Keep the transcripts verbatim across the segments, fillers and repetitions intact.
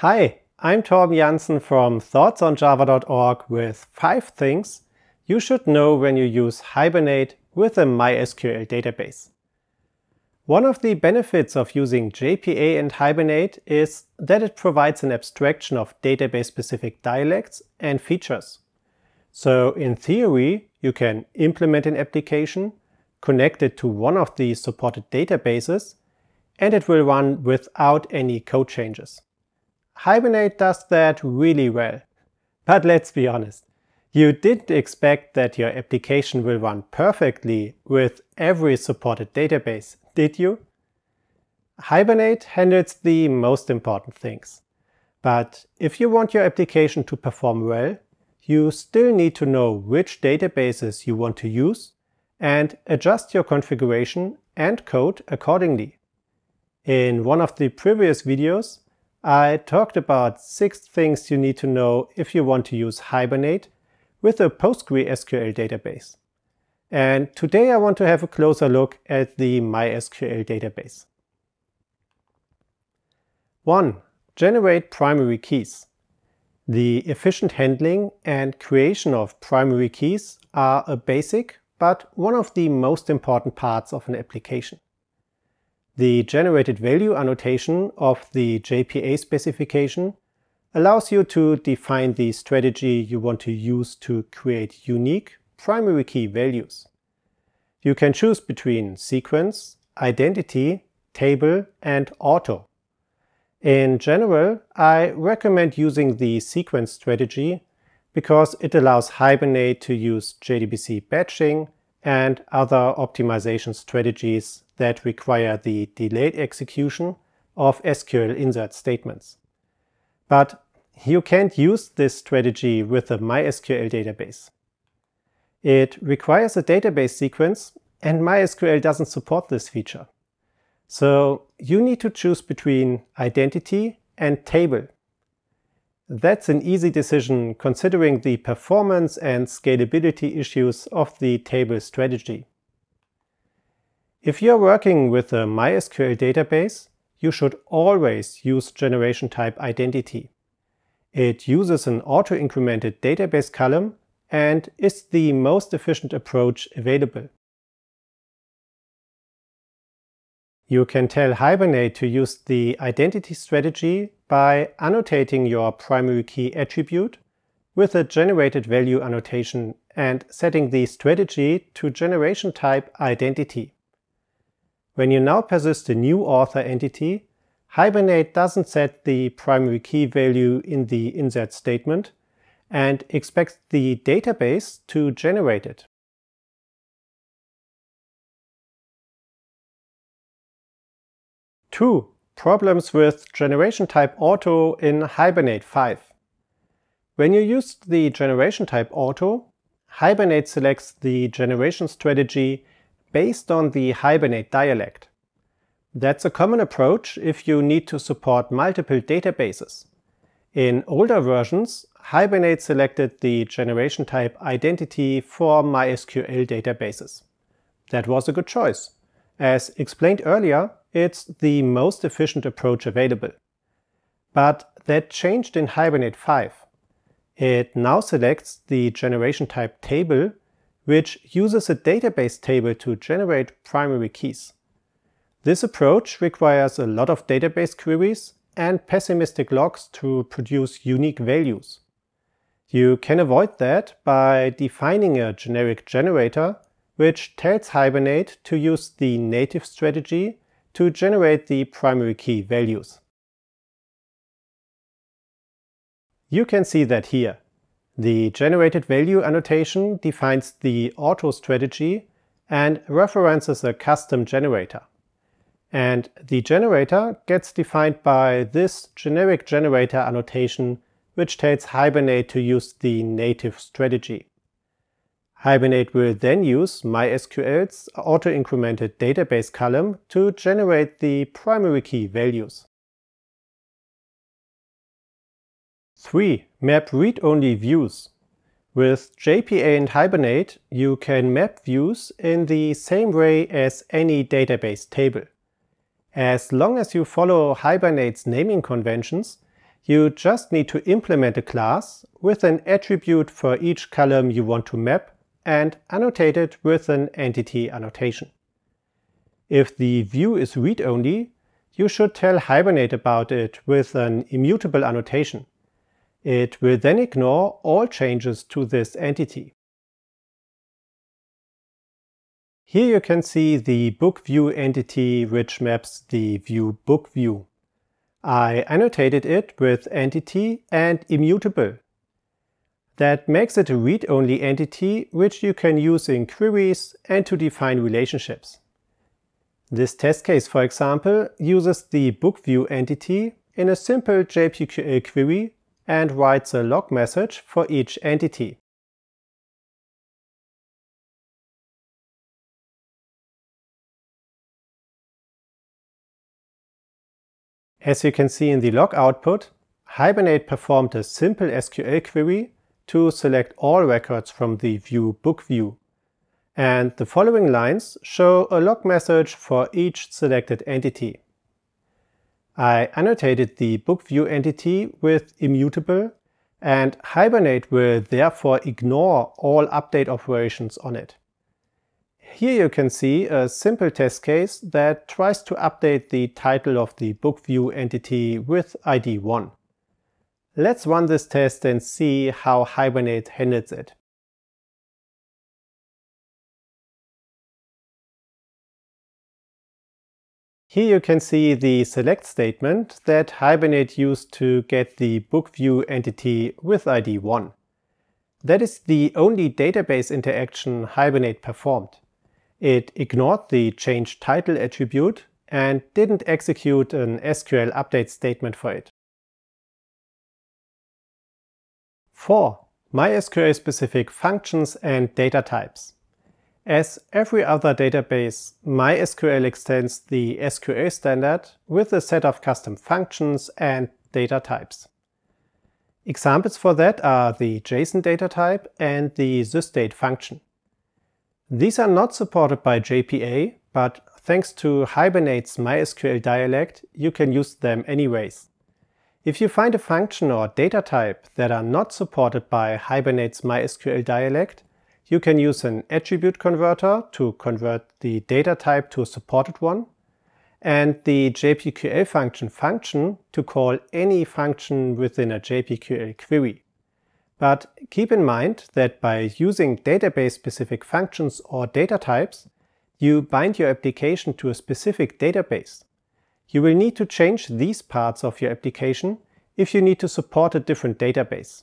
Hi, I'm Torben Jansen from thoughts on java dot org with five things you should know when you use Hibernate with a MySQL database. One of the benefits of using J P A and Hibernate is that it provides an abstraction of database-specific dialects and features. So in theory, you can implement an application, connect it to one of the supported databases, and it will run without any code changes. Hibernate does that really well. But let's be honest, you didn't expect that your application will run perfectly with every supported database, did you? Hibernate handles the most important things. But if you want your application to perform well, you still need to know which databases you want to use and adjust your configuration and code accordingly. In one of the previous videos, I talked about six things you need to know if you want to use Hibernate with a PostgreSQL database. And today I want to have a closer look at the MySQL database. one. Generate primary keys. The efficient handling and creation of primary keys are a basic, but one of the most important parts of an application. The generated value annotation of the J P A specification allows you to define the strategy you want to use to create unique primary key values. You can choose between sequence, identity, table, and auto. In general, I recommend using the sequence strategy because it allows Hibernate to use J D B C batching and other optimization strategies that require the delayed execution of S Q L insert statements. But you can't use this strategy with a MySQL database. It requires a database sequence, and MySQL doesn't support this feature. So you need to choose between identity and table. That's an easy decision considering the performance and scalability issues of the table strategy. If you're working with a MySQL database, you should always use generation type identity. It uses an auto-incremented database column and is the most efficient approach available. You can tell Hibernate to use the identity strategy by annotating your primary key attribute with a generated value annotation and setting the strategy to generation type identity. When you now persist a new author entity, Hibernate doesn't set the primary key value in the insert statement and expects the database to generate it. two. Problems with generation type auto in Hibernate five. When you use the generation type auto, Hibernate selects the generation strategy based on the Hibernate dialect. That's a common approach if you need to support multiple databases. In older versions, Hibernate selected the generation type identity for MySQL databases. That was a good choice. As explained earlier, it's the most efficient approach available. But that changed in Hibernate five. It now selects the generation type table, which uses a database table to generate primary keys. This approach requires a lot of database queries and pessimistic logs to produce unique values. You can avoid that by defining a generic generator which tells Hibernate to use the native strategy to generate the primary key values. You can see that here. The generated value annotation defines the auto strategy and references a custom generator. And the generator gets defined by this generic generator annotation, which tells Hibernate to use the native strategy. Hibernate will then use MySQL's auto-incremented database column to generate the primary key values. three. Map read-only views. With J P A and Hibernate, you can map views in the same way as any database table. As long as you follow Hibernate's naming conventions, You just need to implement a class with an attribute for each column you want to map and annotate it with an entity annotation. If the view is read-only, you should tell Hibernate about it with an immutable annotation. It will then ignore all changes to this entity. Here you can see the book view entity which maps the view book view. I annotated it with entity and immutable. That makes it a read-only entity which you can use in queries and to define relationships. This test case, for example, uses the book view entity in a simple J P Q L query and writes a log message for each entity. As you can see in the log output, Hibernate performed a simple S Q L query to select all records from the view book view. And the following lines show a log message for each selected entity. I annotated the book view entity with immutable, and Hibernate will therefore ignore all update operations on it. Here you can see a simple test case that tries to update the title of the book view entity with I D one. Let's run this test and see how Hibernate handles it. Here you can see the select statement that Hibernate used to get the book view entity with I D one. That is the only database interaction Hibernate performed. It ignored the change title attribute and didn't execute an S Q L update statement for it. four. MySQL specific functions and data types. As every other database, MySQL extends the S Q L standard with a set of custom functions and data types. Examples for that are the JSON data type and the sysdate function. These are not supported by J P A, but thanks to Hibernate's MySQL dialect, you can use them anyways. If you find a function or data type that are not supported by Hibernate's MySQL dialect, you can use an attribute converter to convert the data type to a supported one, and the J P Q L function function to call any function within a J P Q L query. But keep in mind that by using database-specific functions or data types, you bind your application to a specific database. You will need to change these parts of your application if you need to support a different database.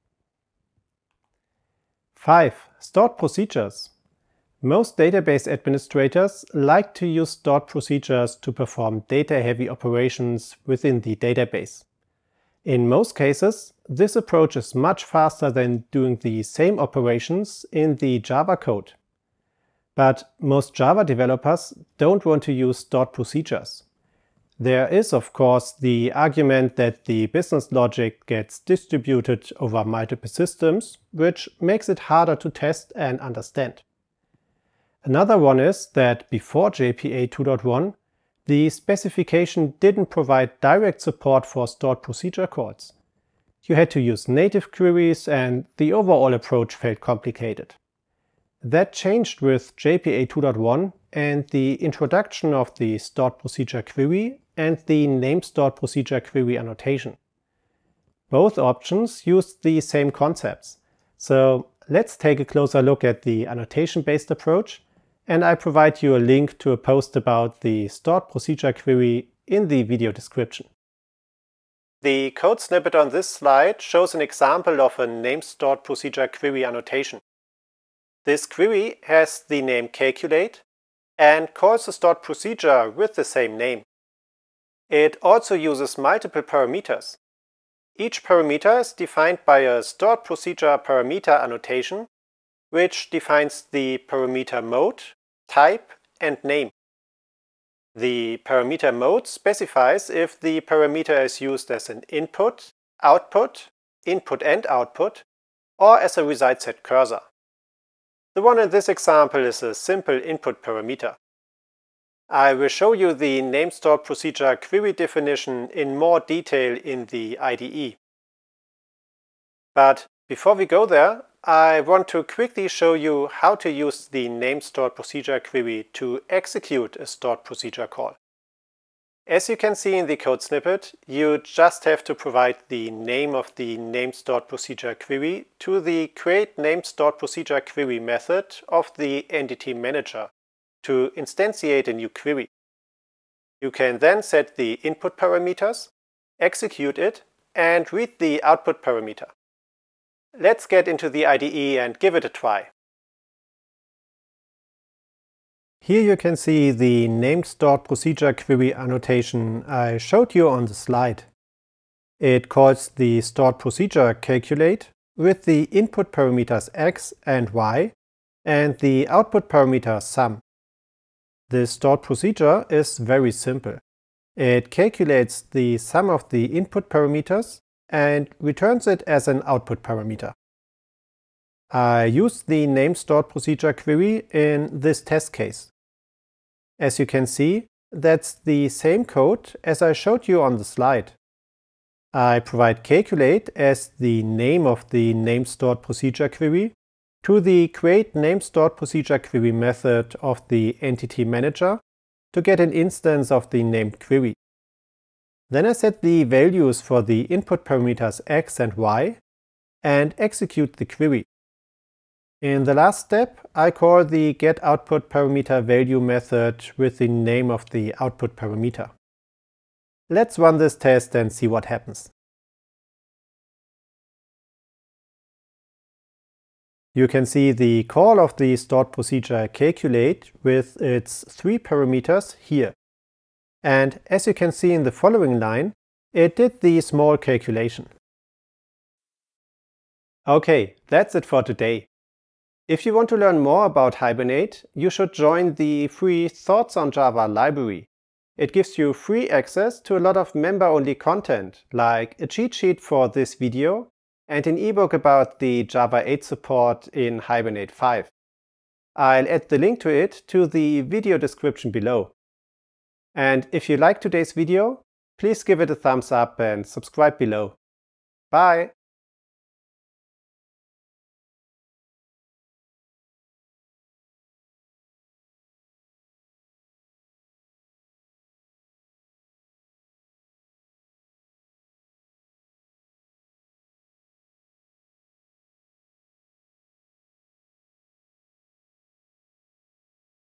five. Stored procedures. Most database administrators like to use stored procedures to perform data-heavy operations within the database. In most cases, this approach is much faster than doing the same operations in the Java code. But most Java developers don't want to use stored procedures. There is, of course, the argument that the business logic gets distributed over multiple systems, which makes it harder to test and understand. Another one is that before J P A two point one, the specification didn't provide direct support for stored procedure calls. You had to use native queries, and the overall approach felt complicated. That changed with J P A two point one and the introduction of the stored procedure query and the name stored procedure query annotation. Both options used the same concepts. So let's take a closer look at the annotation-based approach, and I provide you a link to a post about the stored procedure query in the video description. The code snippet on this slide shows an example of a name stored procedure query annotation. This query has the name calculate and calls a stored procedure with the same name. It also uses multiple parameters. Each parameter is defined by a stored procedure parameter annotation, which defines the parameter mode, type, and name. The parameter mode specifies if the parameter is used as an input, output, input and output, or as a result set cursor. The one in this example is a simple input parameter. I will show you the name stored procedure query definition in more detail in the I D E. But before we go there, I want to quickly show you how to use the name stored procedure query to execute a stored procedure call. As you can see in the code snippet, you just have to provide the name of the name stored procedure query to the create name stored procedure query method of the entity manager to instantiate a new query. You can then set the input parameters, execute it, and read the output parameter. Let's get into the I D E and give it a try. Here you can see the named stored procedure query annotation I showed you on the slide. It calls the stored procedure calculate with the input parameters x and y and the output parameter sum. This stored procedure is very simple. It calculates the sum of the input parameters and returns it as an output parameter. I used the name stored procedure query in this test case. As you can see, that's the same code as I showed you on the slide. I provide calculate as the name of the name stored procedure query to the create name stored procedure query method of the entity manager to get an instance of the named query. Then I set the values for the input parameters x and y and execute the query. In the last step, I call the getOutputParameterValue method with the name of the output parameter. Let's run this test and see what happens. You can see the call of the stored procedure calculate with its three parameters here. And as you can see in the following line, it did the small calculation. Okay, that's it for today. If you want to learn more about Hibernate, you should join the free Thoughts on Java library. It gives you free access to a lot of member-only content, like a cheat sheet for this video and an ebook about the Java eight support in Hibernate five. I'll add the link to it to the video description below. And if you liked today's video, please give it a thumbs up and subscribe below. Bye!